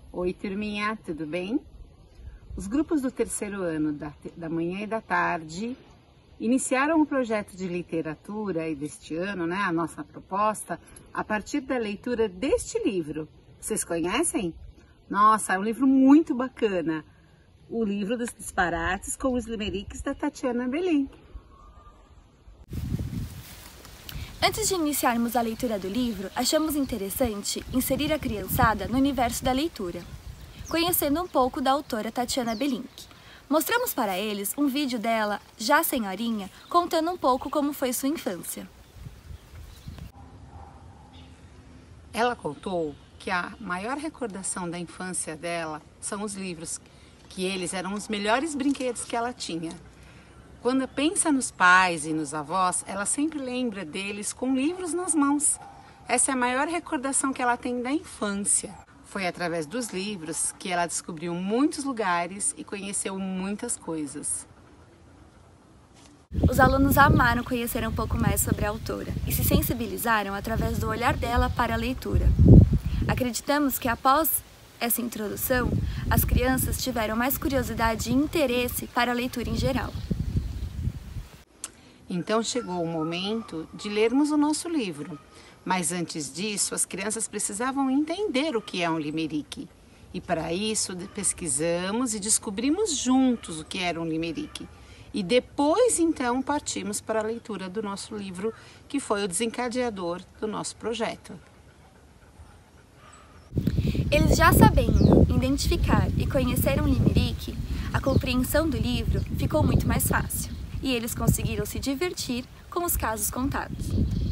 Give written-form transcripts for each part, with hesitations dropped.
Oi, turminha, tudo bem? Os grupos do terceiro ano da manhã e da tarde iniciaram o projeto de literatura e deste ano, né, a nossa proposta, a partir da leitura deste livro. Vocês conhecem? Nossa, é um livro muito bacana. O livro dos disparates com os limeriques da Tatiana Belink. Antes de iniciarmos a leitura do livro, achamos interessante inserir a criançada no universo da leitura, conhecendo um pouco da autora Tatiana Belink. Mostramos para eles um vídeo dela, já senhorinha, contando um pouco como foi sua infância. Ela contou que a maior recordação da infância dela são os livros, que eles eram os melhores brinquedos que ela tinha. Quando pensa nos pais e nos avós, ela sempre lembra deles com livros nas mãos. Essa é a maior recordação que ela tem da infância. Foi através dos livros que ela descobriu muitos lugares e conheceu muitas coisas. Os alunos amaram conhecer um pouco mais sobre a autora e se sensibilizaram através do olhar dela para a leitura. Acreditamos que após essa introdução, as crianças tiveram mais curiosidade e interesse para a leitura em geral. Então chegou o momento de lermos o nosso livro. Mas antes disso, as crianças precisavam entender o que é um limerique. E para isso, pesquisamos e descobrimos juntos o que era um limerique. E depois, então, partimos para a leitura do nosso livro, que foi o desencadeador do nosso projeto. Eles já sabendo identificar e conhecer um limerique, a compreensão do livro ficou muito mais fácil. E eles conseguiram se divertir com os casos contados.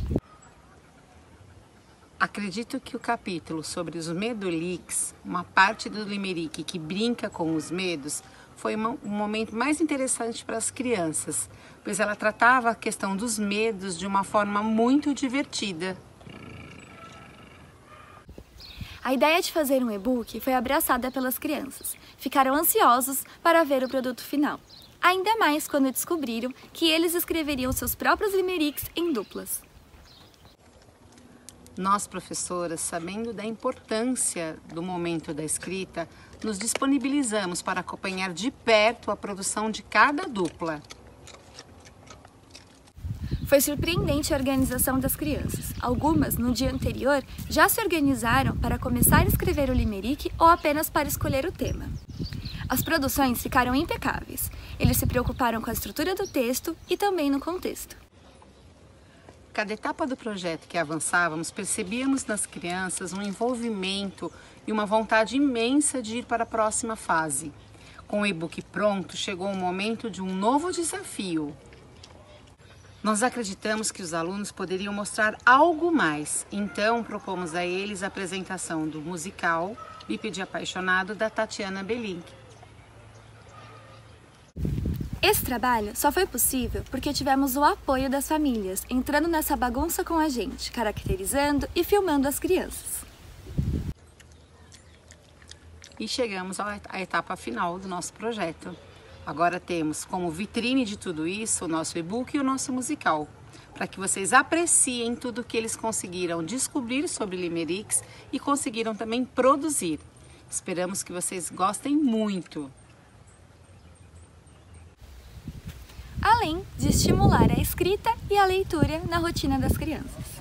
Acredito que o capítulo sobre os medoliques, uma parte do limerique que brinca com os medos, foi um momento mais interessante para as crianças, pois ela tratava a questão dos medos de uma forma muito divertida. A ideia de fazer um e-book foi abraçada pelas crianças. Ficaram ansiosos para ver o produto final. Ainda mais quando descobriram que eles escreveriam seus próprios limeriques em duplas. Nós, professoras, sabendo da importância do momento da escrita, nos disponibilizamos para acompanhar de perto a produção de cada dupla. Foi surpreendente a organização das crianças. Algumas, no dia anterior, já se organizaram para começar a escrever o limerique ou apenas para escolher o tema. As produções ficaram impecáveis. Eles se preocuparam com a estrutura do texto e também no contexto. Cada etapa do projeto que avançávamos, percebíamos nas crianças um envolvimento e uma vontade imensa de ir para a próxima fase. Com o e-book pronto, chegou o momento de um novo desafio. Nós acreditamos que os alunos poderiam mostrar algo mais, então propomos a eles a apresentação do musical Bípede Apaixonado da Tatiana Belink. Esse trabalho só foi possível porque tivemos o apoio das famílias, entrando nessa bagunça com a gente, caracterizando e filmando as crianças. E chegamos à etapa final do nosso projeto. Agora temos como vitrine de tudo isso o nosso e-book e o nosso musical, para que vocês apreciem tudo que eles conseguiram descobrir sobre limeriques e conseguiram também produzir. Esperamos que vocês gostem muito. Além de estimular a escrita e a leitura na rotina das crianças.